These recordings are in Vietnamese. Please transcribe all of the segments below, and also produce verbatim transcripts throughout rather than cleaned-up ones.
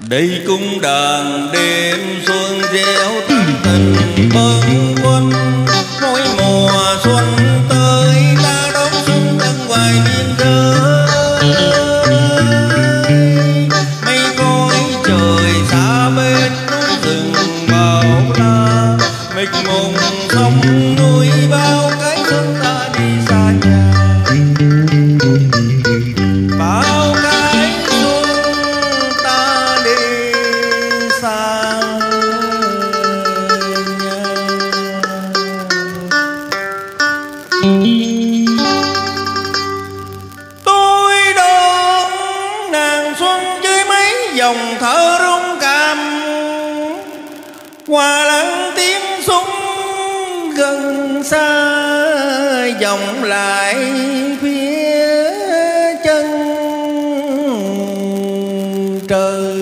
Đây cung đàn đêm xuân reo tâm tình bâng khuâng, mỗi mùa xuân tới ta đón xuân tân hoài biên giới. Mây khói trời xa bên núi rừng bao la, mịt mùng sông núi bao cái xuân ta đi xa nhà. Bao cái xuân ta đi xa tôi đón nàng xuân với mấy dòng thơ rung cảm, hòa lắng tiếng súng gần xa vọng lại phía chân trời.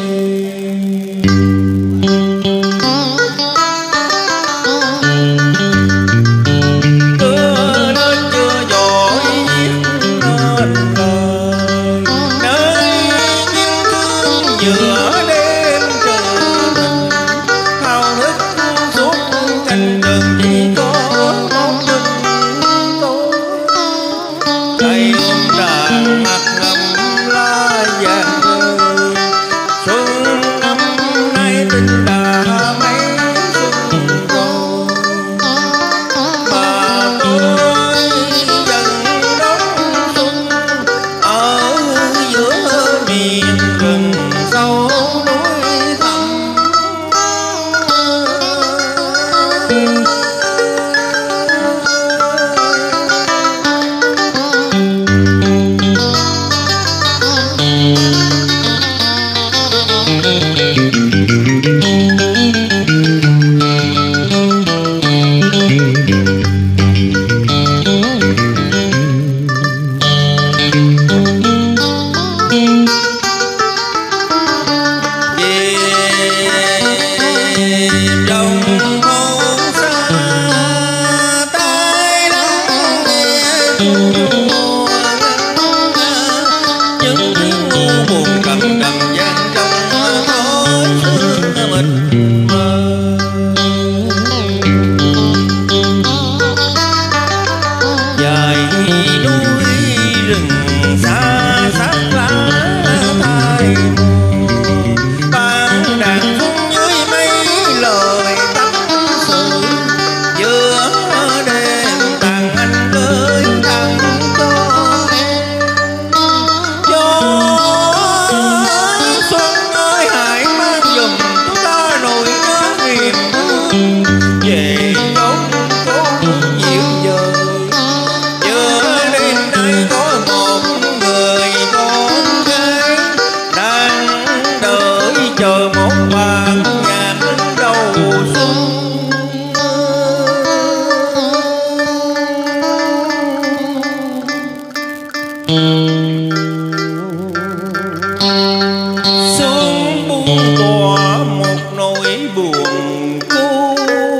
Sương buông tỏa một nỗi buồn cô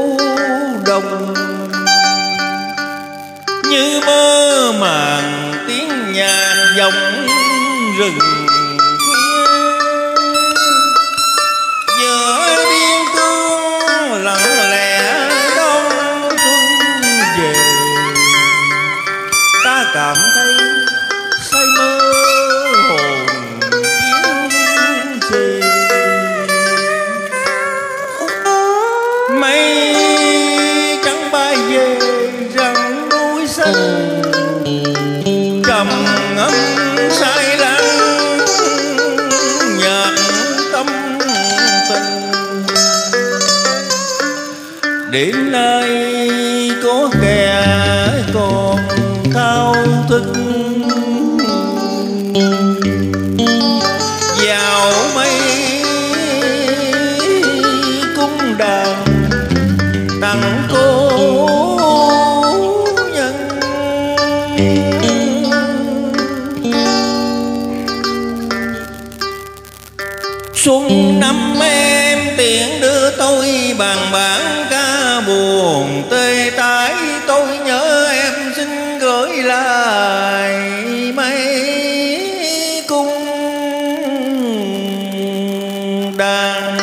đồng, như mơ màng tiếng nhạc vọng rừng khuya. Giữa biên cương lặng lẽ đông xuân về, ta cảm thấy say mơ hồn kiếm gì. Mây trắng bay về rặng núi xanh, trầm ngâm say lắng nhạc tâm tình. Đêm nay có kẻ còn thao thức vào mây cung đàn tặng cô nhân. Xuân năm em tiện đưa tôi bàn bản ca buồn tê tái, tôi nhớ em xin gửi lại mấy cung đàn.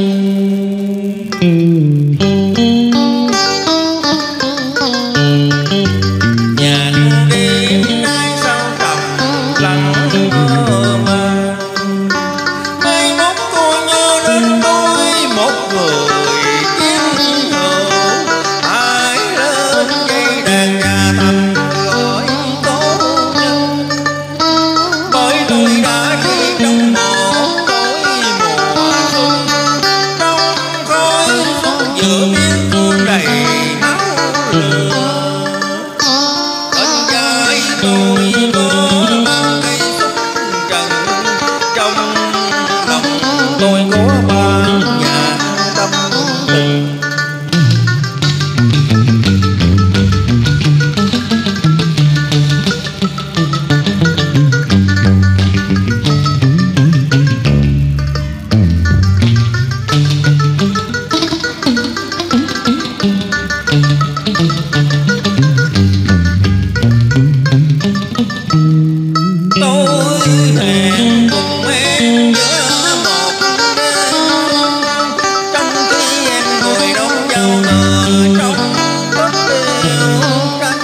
Nhạc đêm nay sao trầm lặng mơ màng, mai mốt tôi nhớ đến tôi một người chiến hữu, hãy lên dây đàn nhà thầm gọi cố nhân, bởi tôi đã đi trong một tối mùa xuân, trong khói xuân giữa biên cương đầy máu lửa. Bên vai tôi có bao cây súng trần, trong lòng tôi có bao nhà tâm tình. Tôi hẹn cùng em giữa một đêm, trong khi em ngồi đón giao thừa trong tết tiêu tranh.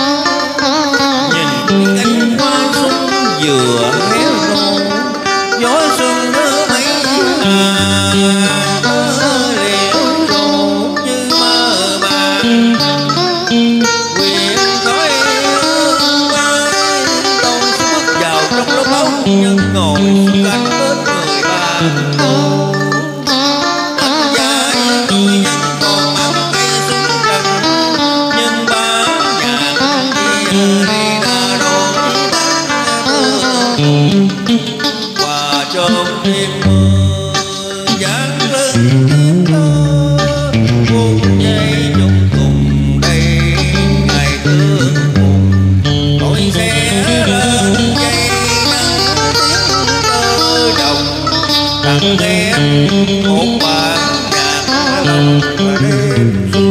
Nhìn cánh hoa xuân vừa héo rũ, gió xuân đưa mấy hà mơ liễu rủ như mơ màng. Quyền khói hương bay, tôi bước vào trong lớp áo nhân ngồi xuống cạnh bên người bạn cũ. Anh vai tôi vẫn còn mang cây súng trần, nhưng bán nhạc kia đi đã đổi băng và chôn đêm mưa dáng lưng tiếng thơ buông dây chung cùng đây ngày tương cùng. Tôi sẽ lên dây nắng tiếng thơ đồng, tặng em một bản nhạc lòng và đêm xuân.